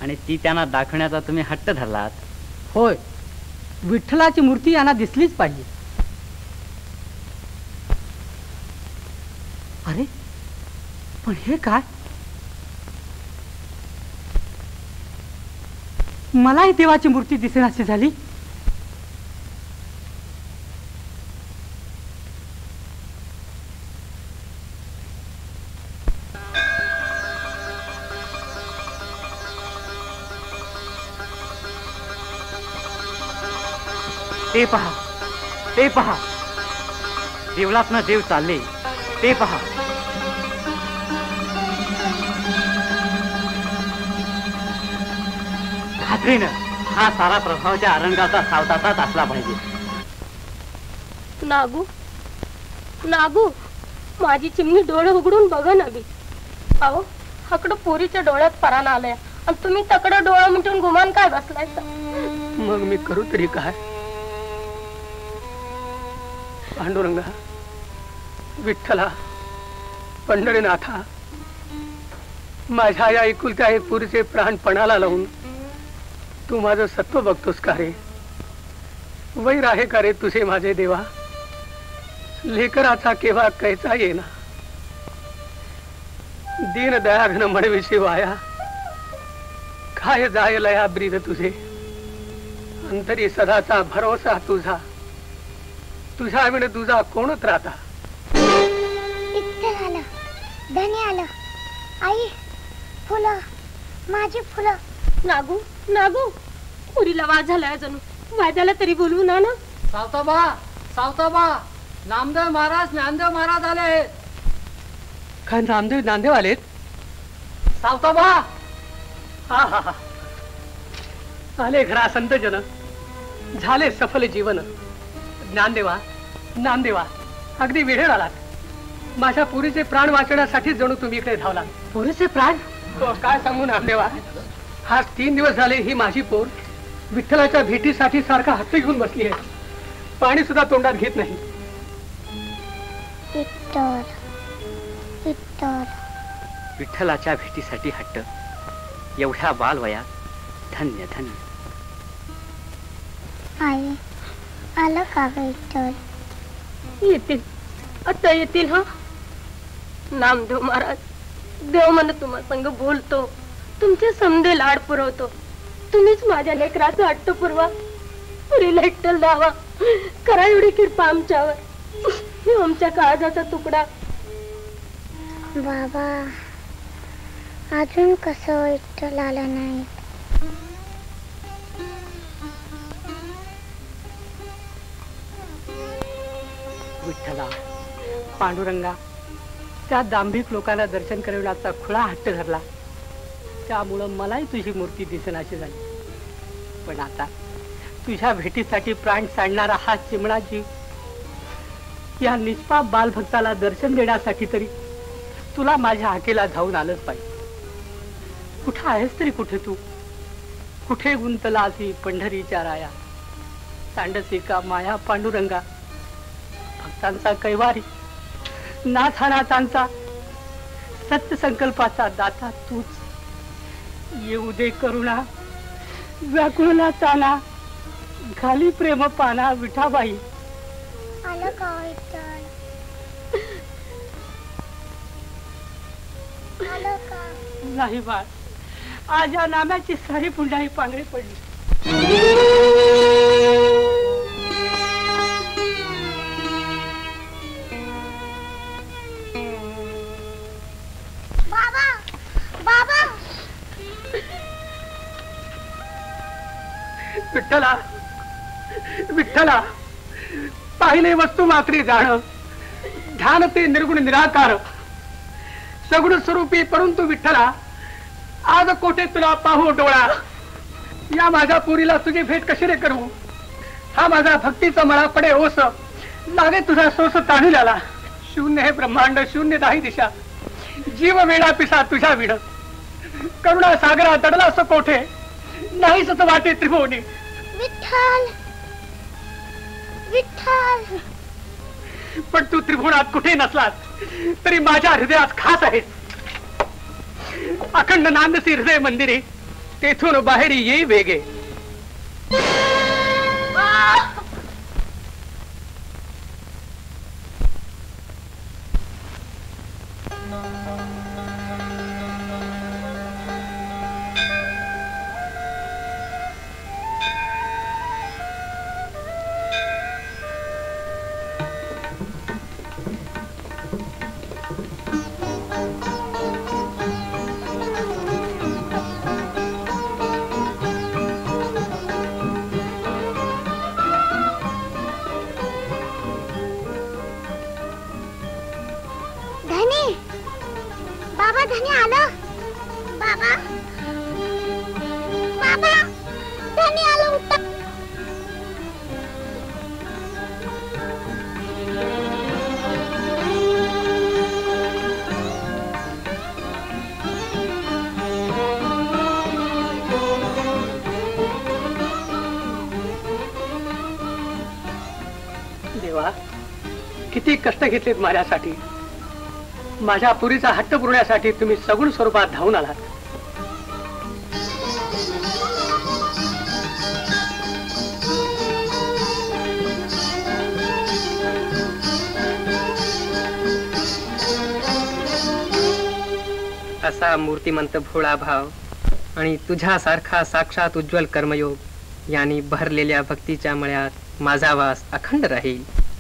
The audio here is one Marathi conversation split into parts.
आणि ती त्यांना दाखवण्याचा तुम्ही हट्ट धरलात. होय, विठ्ठलाची मूर्ती यांना दिसलीच पाहिजे. अरे पण हे काय? मलाही देवाची मूर्ती दिसेनाशी झाली. ते पहा, ते पहा, देवळात ना देव चालले. ते पहा. खात्रीनं हा सारा प्रभावच्या अरंगाचा सावताचाच असला पाहिजे. नागू, नागू, माझी चिमणी डोळे उघडून बघ ना बी. अहो, हकडं पोरीच्या डोळ्यात परान आलंय आणि तुम्ही तकडं डोळा मिटून गुमान काय बसलाय? मग मी करू तरी काय? पांडुरंगा, विठ्ठला, पंढरीनाथा, माझ्या या एकुलत्या एक पुरीचे प्राण पणाला लावून तू माझं सत्व बघतोस का रे? वैर आहे का रे तुझे माझे देवा? लेकराचा केव्हा कैचा येना, दीन दयाघन म्हणविषयी वाया, काय जाय लया ब्रीद तुझे, अंतरी सदाचा भरोसा तुझा, तुझ्या विण तुझा कोणच राहता. इतकं आलं, धनी आलं. आई, फुलं, माझी फुलं. नागू, नागू, पुरीला वाज झालाय जणू. वाजाला तरी बोलवू ना. ना सावताबा, सावताबा, नामदेव महाराज, ज्ञानदेव महाराज आले. काय नामदेव ज्ञानदेव आलेत? सावताबा, हा हा हा, आले घरा संत जन, झाले सफल जीवन. ज्ञानदेवा, नामदेवा, अगदी वेळेवर आलात. माझ्या पुरीचे प्राण वाचवण्यासाठी जणू तुम्ही इकडे धावलात. पुरीचे प्राण? तो काय सांगू नामदेवा, आज 3 दिवस झाले ही माझी पोर विठ्ठलाच्या भेटीसाठी सारखा हट्ट घेऊन बसली आहे. पाणी सुद्धा तोंडात घेत नाही. विठ्ठल, विठ्ठल. विठ्ठलाच्या भेटीसाठी हट्ट, एवढ्या बालवयात. धन्य धन्य. आई, आलं का विठ्ठल? येतील, आता येतील. हा नामदेव महाराज, देव मन तुम्हा संग बोलतो, तुमचे समधे लाड पुरवतो. तुम्हीच माझ्या लेकराचा हट्ट पुरवा, पुरीला विठ्ठल द्यावा. करा एवढी कृपा आमच्यावर. हे आमच्या काळजाचा तुकडा. बाबा, अजून कसं विठ्ठल आलं नाही? विठ्ठला, पांडुरंगा, त्या दांभिक लोकांना दर्शन करवण्याचा खुळा हट्ट धरला, त्यामुळं मलाही तुझी मूर्ती दिसेनाशी झाली. पण आता तुझ्या भेटीसाठी प्राण सांडणारा हा चिमणा जीव या निष्पाप बालभक्ताला दर्शन देण्यासाठी तरी तुला माझ्या हाकेला धावून आलंच पाहिजे. कुठं आहेस तरी कुठे तू? कुठे गुंतला ती पंढरीच्या राया, सांडसी का माया पांडुरंगा, भक्तांचा कैवारी, नाथानाथांचा सत्य संकल्पाचा दाता तूच. येऊ दे करुणा, व्याकुळला ताना, घाली प्रेम पाना विठाबाई. आलं का विठ्ठल? आलं का? नाही बाळ, आज या नाम्याची सारी पुंडाही पांगळी पडली. बाबा, बाबा. विठ्ठला, विठ्ठला, पाहिले वस्तू मात्री जाण, ध्यान ते निर्गुण निराकार, सगुण स्वरूपी परंतु विठ्ठला, आज कोठे तुला पाहू डोळा. या माझ्या पुरीला तुझी भेट कशी रे करू? हा माझा भक्तीचा मळा पडे ओस, लागे तुझा सोस ताणूल्याला. शून्य हे ब्रह्मांड, शून्य दाही दिशा, जीव वेळा पिसा तुझ्या विड. करुणा सागरा दडला असं कोठे, नाही सत वाटे त्रिभुवनी. विठ्ठल, विठ्ठल. पण तू त्रिभुवनात कुठे नसलास तरी माझ्या हृदयात खास आहेस. अखंड नांदसी हृदय मंदिरे, तेथून बाहेर येई वेगे. देवा, किती कष्ट घेतलेत माझ्यासाठी. माझ्या पुरीचा हट्ट पुरवण्यासाठी तुम्ही सगुण स्वरूपात धावून आलात. असा मूर्तिमंत भोळा भाव आणि तुझ्यासारखा साक्षात उज्ज्वल कर्मयोग यांनी भरलेल्या भक्तीच्या मळ्यात माझा वास अखंड राहील.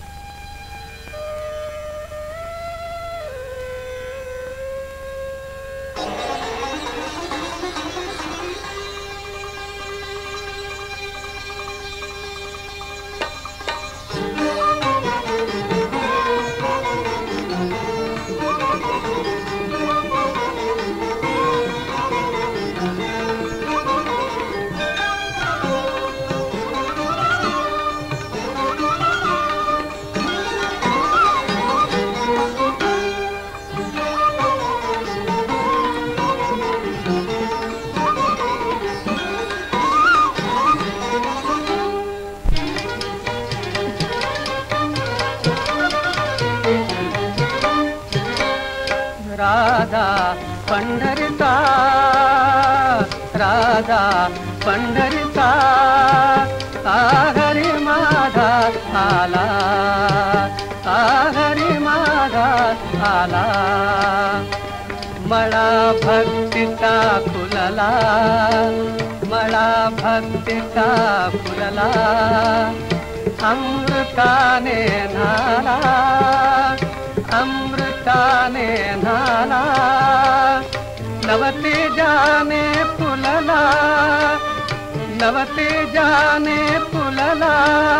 राधा पंढरीचा, राधा पंढरीचा, हरी माझा आला, हरी माझा आला. मला भक्तीचा फुलला, मला भक्तीचा फुलला, अमृताने नाला, अमृताने नाला. नवते जाने फुलला, नवते जाने फुलला.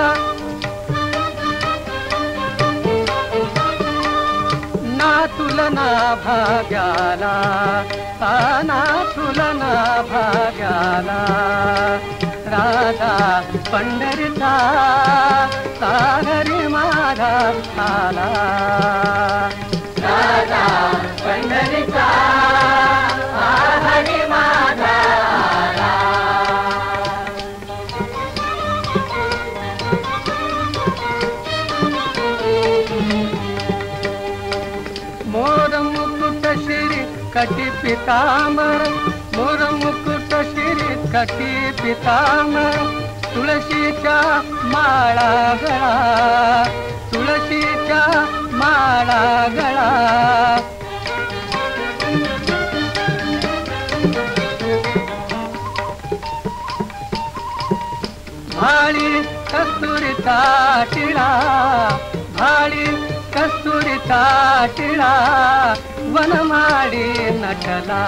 ना तुलना भाग्याला, ना तुलना भाग्याला. राधा पंढरीचा, हरी माझा आला. राधा पंढरीचा, हरी माझा आला. मोर मुकुट श्री कटी पितांबर, मोर मुकुट श्री कटी पितांबर. तुळशीच्या माळा गळा, तुळशीच्या माळा गळा. भाळी कस्तुरीचा टिळा, भाळी कस्तुरीचा टिळा. वनमाळी नटला,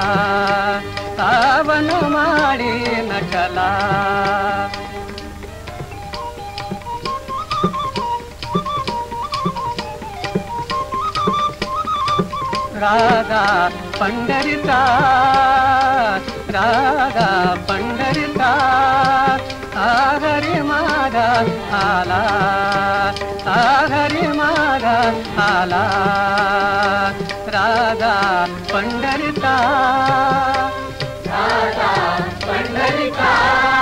वनमाळी नटला. राधा पंढरीचा, राधा पंढरीचा, हरी माझा आला, हरी माझा आला. राधा पंढरीचा, राधा पंढरीचा,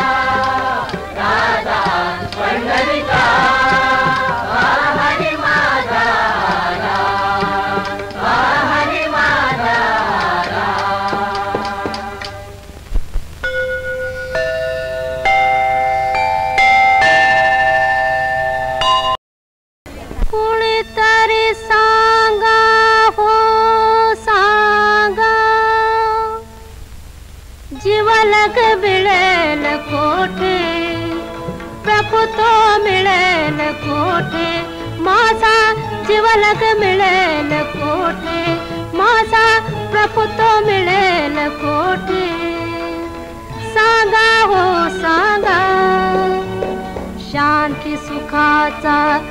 राधा पंढरीचा, हरी माझा आला, हरी माझा आला. प्रभुत्व मिळेल कोठे, माझा जीवलग मिळेल कोठे, माझा प्रभुत्व मिळेल कोठे. सांगा हो सांगा, शांती सुखाचा